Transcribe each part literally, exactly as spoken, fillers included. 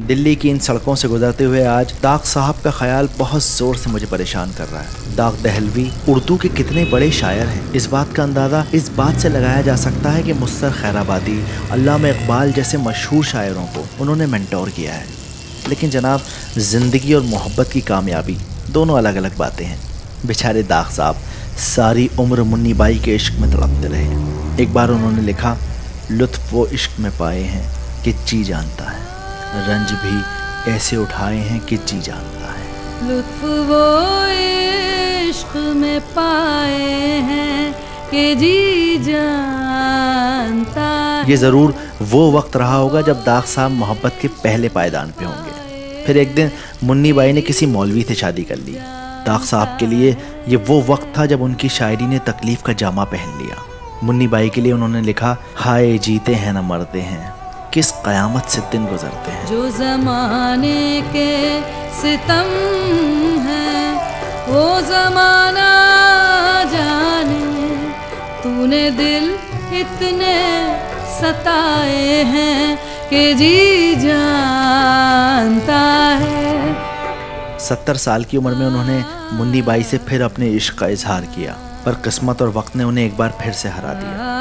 दिल्ली की इन सड़कों से गुजरते हुए आज दाग साहब का ख्याल बहुत जोर से मुझे परेशान कर रहा है। दाग दहलवी उर्दू के कितने बड़े शायर हैं। इस बात का अंदाज़ा इस बात से लगाया जा सकता है कि मुस्तर खैराबादी, अल्लामा इकबाल जैसे मशहूर शायरों को उन्होंने मेंटोर किया है। लेकिन जनाब, ज़िंदगी और मोहब्बत की कामयाबी दोनों अलग अलग बातें हैं। बेचारे दाग साहब सारी उम्र मुन्नी बाई के इश्क में तड़पते रहे। एक बार उन्होंने लिखा, लुत्फ़ वो इश्क में पाए हैं कि जी जानता है, रंज भी ऐसे उठाए हैं कि जी जानता है। लुत्फ़ वो इश्क में पाए हैं कि जी जानता है। ये ज़रूर वो वक्त रहा होगा जब दाग साहब मोहब्बत के पहले पायदान पे होंगे। फिर एक दिन मुन्नी बाई ने किसी मौलवी से शादी कर ली। दाग साहब के लिए ये वो वक्त था जब उनकी शायरी ने तकलीफ़ का जामा पहन लिया। मुन्नी बाई के लिए उन्होंने लिखा, हाय जीते हैं न मरते हैं, किस क़यामत से दिन गुजरते हैं। जो ज़माने के सितम है वो ज़माना जाने, तूने दिल इतने सताए हैं कि जी जानता है। सत्तर साल की उम्र में उन्होंने मुन्नी बाई से फिर अपने इश्क का इजहार किया, पर किस्मत और वक्त ने उन्हें एक बार फिर से हरा दिया।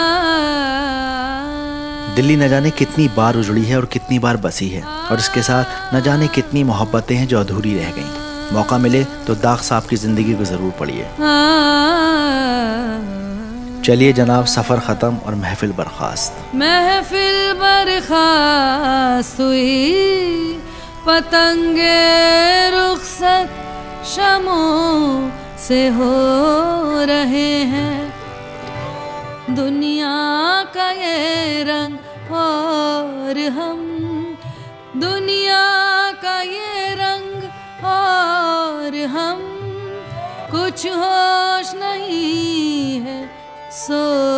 दिल्ली न जाने कितनी बार उजड़ी है और कितनी बार बसी है, और इसके साथ न जाने कितनी मोहब्बतें हैं जो अधूरी रह गईं। मौका मिले तो दाग साहब की ज़िंदगी को ज़रूर पढ़िए। चलिए जनाब, सफ़र ख़त्म और महफिल बर्खास्त। महफिल बर्खास्त हुई, पतंगे रुखसत शमों से हो रहे हैं। दुनिया का ये रंग और हम, दुनिया का ये रंग और हम, कुछ होश नहीं है सो